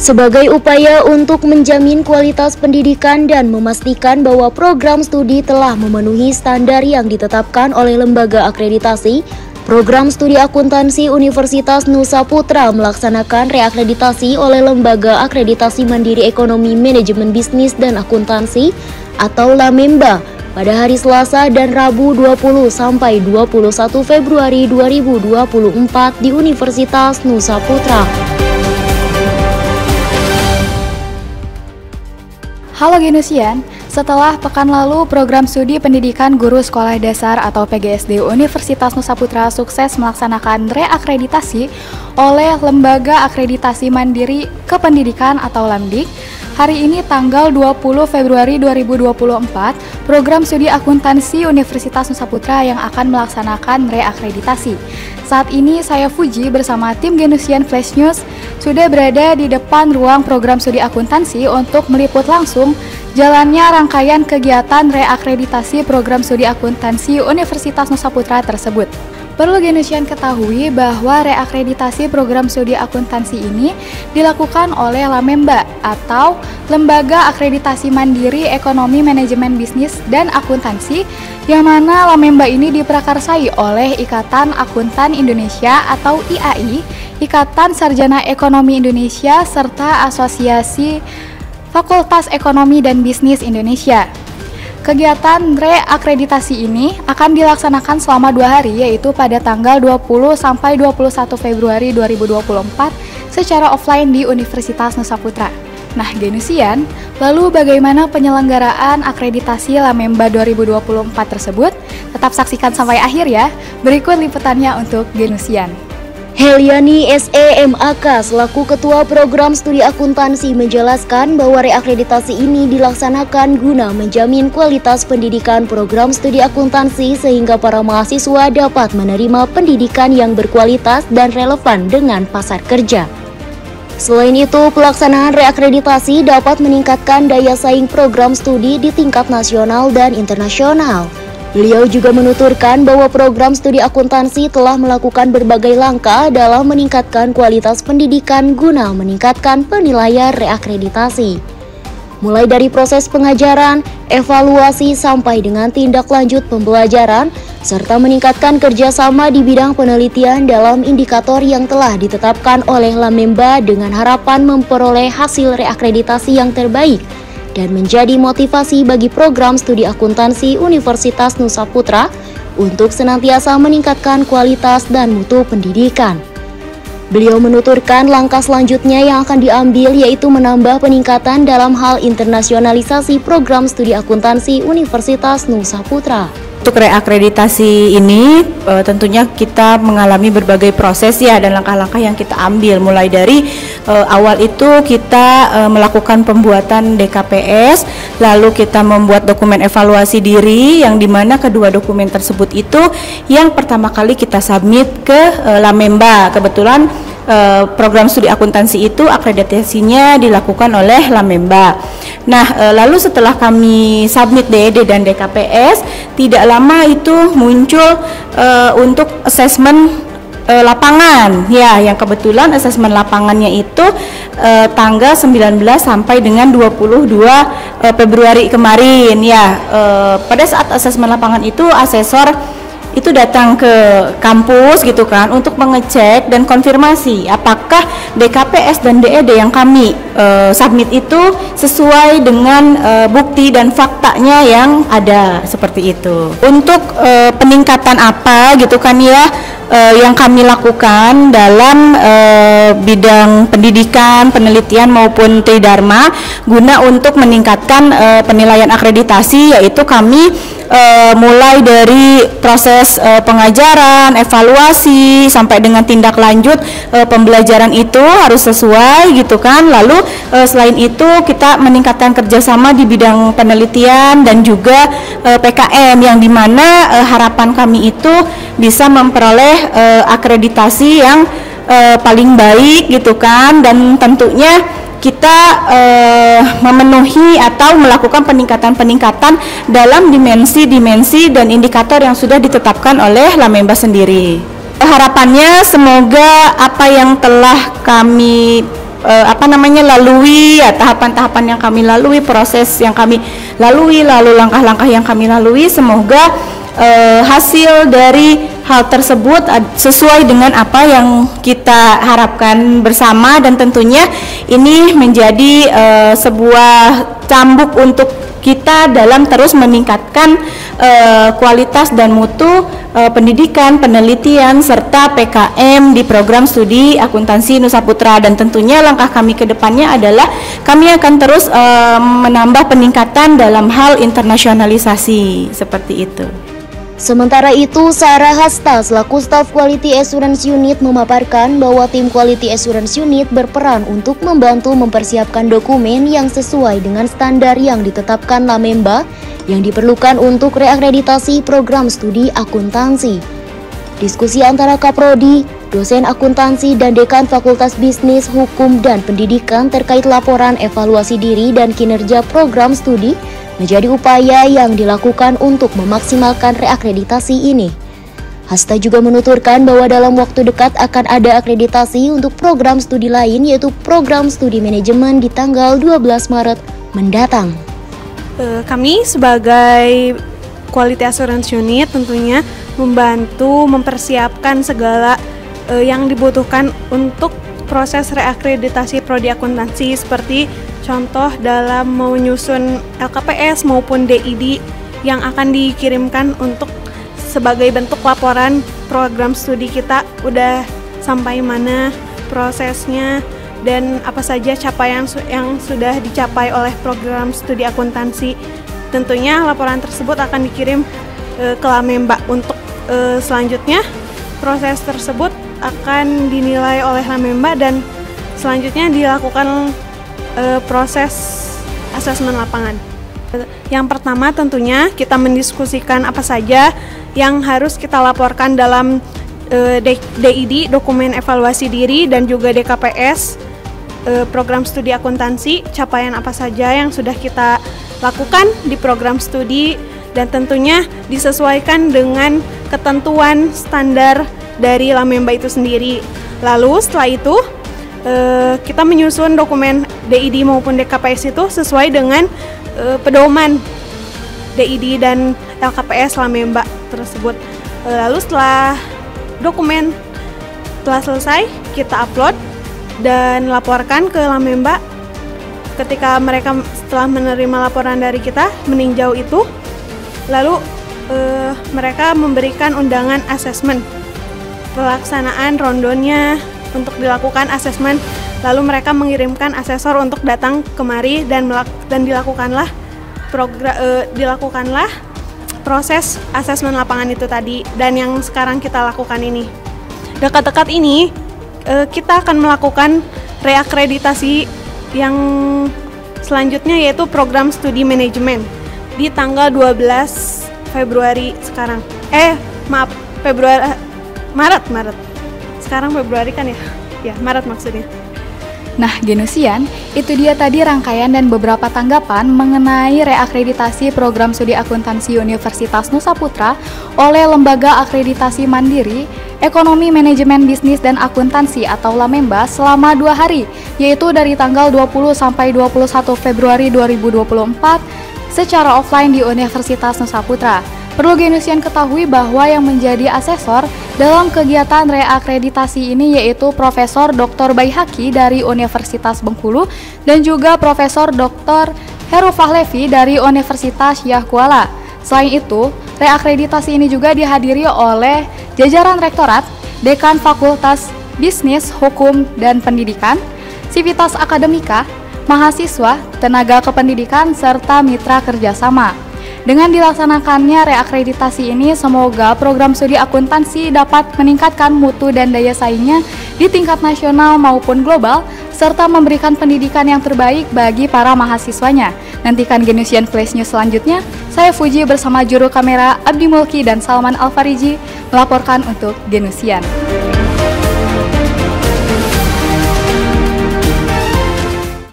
Sebagai upaya untuk menjamin kualitas pendidikan dan memastikan bahwa program studi telah memenuhi standar yang ditetapkan oleh lembaga akreditasi, Program Studi Akuntansi Universitas Nusa Putra melaksanakan reakreditasi oleh Lembaga Akreditasi Mandiri Ekonomi Manajemen Bisnis dan Akuntansi atau LAMEMBA pada hari Selasa dan Rabu 20 sampai 21 Februari 2024 di Universitas Nusa Putra. Halo Genusian, setelah pekan lalu program studi pendidikan guru sekolah dasar atau PGSD Universitas Nusa Putra sukses melaksanakan reakreditasi oleh Lembaga Akreditasi Mandiri Kependidikan atau LAMDIK. Hari ini tanggal 20 Februari 2024, program studi akuntansi Universitas Nusa Putra yang akan melaksanakan reakreditasi. Saat ini saya Fuji bersama tim Genusian Flash News sudah berada di depan ruang program studi akuntansi untuk meliput langsung jalannya rangkaian kegiatan reakreditasi program studi akuntansi Universitas Nusa Putra tersebut. Perlu Genusian ketahui bahwa reakreditasi program studi akuntansi ini dilakukan oleh LAMEMBA atau Lembaga Akreditasi Mandiri Ekonomi Manajemen Bisnis dan Akuntansi, yang mana LAMEMBA ini diprakarsai oleh Ikatan Akuntan Indonesia atau IAI, Ikatan Sarjana Ekonomi Indonesia, serta Asosiasi Fakultas Ekonomi dan Bisnis Indonesia. Kegiatan reakreditasi ini akan dilaksanakan selama 2 hari, yaitu pada tanggal 20 sampai 21 Februari 2024 secara offline di Universitas Nusa Putra. Nah, Genusian, lalu bagaimana penyelenggaraan akreditasi LAMEMBA 2024 tersebut? Tetap saksikan sampai akhir ya. Berikut liputannya untuk Genusian. Heliani SEMAK selaku Ketua Program Studi Akuntansi menjelaskan bahwa reakreditasi ini dilaksanakan guna menjamin kualitas pendidikan program studi akuntansi sehingga para mahasiswa dapat menerima pendidikan yang berkualitas dan relevan dengan pasar kerja. Selain itu, pelaksanaan reakreditasi dapat meningkatkan daya saing program studi di tingkat nasional dan internasional. Beliau juga menuturkan bahwa program studi akuntansi telah melakukan berbagai langkah dalam meningkatkan kualitas pendidikan guna meningkatkan penilaian reakreditasi. Mulai dari proses pengajaran, evaluasi sampai dengan tindak lanjut pembelajaran, serta meningkatkan kerjasama di bidang penelitian dalam indikator yang telah ditetapkan oleh LAMEMBA dengan harapan memperoleh hasil reakreditasi yang terbaik dan menjadi motivasi bagi program studi akuntansi Universitas Nusa Putra untuk senantiasa meningkatkan kualitas dan mutu pendidikan. Beliau menuturkan langkah selanjutnya yang akan diambil yaitu menambah peningkatan dalam hal internasionalisasi program studi akuntansi Universitas Nusa Putra. Untuk reakreditasi ini tentunya kita mengalami berbagai proses ya dan langkah-langkah yang kita ambil, mulai dari awal itu kita melakukan pembuatan DKPS, lalu kita membuat dokumen evaluasi diri yang dimana kedua dokumen tersebut itu yang pertama kali kita submit ke LAMEMBA. Kebetulan program studi akuntansi itu akreditasinya dilakukan oleh LAMEMBA. Nah, lalu setelah kami submit DED dan DKPS, tidak lama itu muncul untuk asesmen lapangan ya, yang kebetulan asesmen lapangannya itu tanggal 19 sampai dengan 22 Februari kemarin ya. Pada saat asesmen lapangan itu asesor itu datang ke kampus gitu kan untuk mengecek dan konfirmasi apakah DKPS dan DED yang kami submit itu sesuai dengan bukti dan faktanya yang ada, seperti itu. Untuk peningkatan apa gitu kan ya yang kami lakukan dalam bidang pendidikan, penelitian maupun tridharma guna untuk meningkatkan penilaian akreditasi, yaitu kami mulai dari proses pengajaran, evaluasi sampai dengan tindak lanjut pembelajaran itu harus sesuai gitu kan. Lalu selain itu kita meningkatkan kerjasama di bidang penelitian dan juga PKM yang dimana harapan kami itu bisa memperoleh akreditasi yang paling baik gitu kan, dan tentunya kita memenuhi atau melakukan peningkatan-peningkatan dalam dimensi-dimensi dan indikator yang sudah ditetapkan oleh LAMEMBA sendiri. Harapannya semoga apa yang telah kami lalui ya, tahapan-tahapan yang kami lalui, proses yang kami lalui, lalu langkah-langkah yang kami lalui. Semoga hasil dari hal tersebut sesuai dengan apa yang kita harapkan bersama, dan tentunya ini menjadi sebuah cambuk untuk kita dalam terus meningkatkan kualitas dan mutu pendidikan, penelitian, serta PKM di program studi akuntansi Nusaputra. Dan tentunya langkah kami ke depannya adalah kami akan terus menambah peningkatan dalam hal internasionalisasi seperti itu. Sementara itu, Sarah Hasta selaku Staff Quality Assurance Unit memaparkan bahwa tim Quality Assurance Unit berperan untuk membantu mempersiapkan dokumen yang sesuai dengan standar yang ditetapkan Lamemba yang diperlukan untuk reakreditasi program studi akuntansi. Diskusi antara Kaprodi, dosen akuntansi, dan Dekan Fakultas Bisnis, Hukum, dan Pendidikan terkait laporan evaluasi diri dan kinerja program studi menjadi upaya yang dilakukan untuk memaksimalkan reakreditasi ini. Hasta juga menuturkan bahwa dalam waktu dekat akan ada akreditasi untuk program studi lain, yaitu program studi manajemen di tanggal 12 Maret mendatang. Kami sebagai Quality Assurance Unit tentunya membantu mempersiapkan segala yang dibutuhkan untuk proses reakreditasi prodi akuntansi, seperti contoh dalam menyusun LKPS maupun DID yang akan dikirimkan untuk sebagai bentuk laporan program studi kita udah sampai mana prosesnya dan apa saja capaian yang sudah dicapai oleh program studi akuntansi. Tentunya laporan tersebut akan dikirim ke Lamemba. Untuk selanjutnya proses tersebut akan dinilai oleh Lamemba dan selanjutnya dilakukan proses asesmen lapangan. Yang pertama tentunya kita mendiskusikan apa saja yang harus kita laporkan dalam DID, dokumen evaluasi diri, dan juga DKPS, program studi akuntansi, capaian apa saja yang sudah kita lakukan di program studi, dan tentunya disesuaikan dengan ketentuan standar dari Lamemba itu sendiri. Lalu setelah itu kita menyusun dokumen DID maupun DKPS itu sesuai dengan pedoman DID dan LKPS Lamemba tersebut. Lalu setelah dokumen telah selesai, kita upload dan laporkan ke Lamemba. Ketika mereka setelah menerima laporan dari kita, meninjau itu, lalu mereka memberikan undangan asesmen, pelaksanaan rondonya untuk dilakukan asesmen. Lalu mereka mengirimkan asesor untuk datang kemari dan dilakukanlah proses asesmen lapangan itu tadi, dan yang sekarang kita lakukan ini. Dekat-dekat ini kita akan melakukan reakreditasi yang selanjutnya, yaitu program studi manajemen di tanggal 12 Februari sekarang. Maret. Sekarang Februari kan ya? Ya, Maret maksudnya. Nah, Genusian, itu dia tadi rangkaian dan beberapa tanggapan mengenai reakreditasi program studi akuntansi Universitas Nusaputra oleh Lembaga Akreditasi Mandiri, Ekonomi Manajemen Bisnis dan Akuntansi atau Lamemba selama 2 hari, yaitu dari tanggal 20 sampai 21 Februari 2024 secara offline di Universitas Nusaputra. Perlu Genusian ketahui bahwa yang menjadi asesor dalam kegiatan reakreditasi ini yaitu Profesor Dr. Baihaki dari Universitas Bengkulu dan juga Profesor Dr. Heru Fahlevi dari Universitas Syah Kuala. Selain itu, reakreditasi ini juga dihadiri oleh jajaran rektorat, dekan Fakultas Bisnis, Hukum, dan Pendidikan, Sivitas Akademika, mahasiswa, tenaga kependidikan, serta mitra kerjasama. Dengan dilaksanakannya reakreditasi ini, semoga program studi akuntansi dapat meningkatkan mutu dan daya saingnya di tingkat nasional maupun global, serta memberikan pendidikan yang terbaik bagi para mahasiswanya. Nantikan Genusian Flash News selanjutnya. Saya Fuji bersama juru kamera Abdi Mulki dan Salman Alfariji melaporkan untuk Genusian.